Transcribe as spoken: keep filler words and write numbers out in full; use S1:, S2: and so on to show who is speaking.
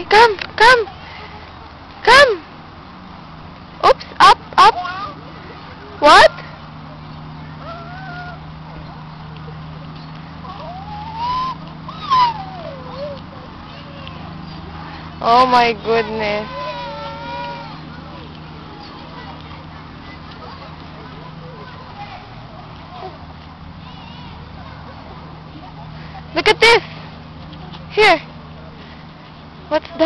S1: come, come, come. Oops, up, up. What? Oh my goodness. Look at this. Here. What's that?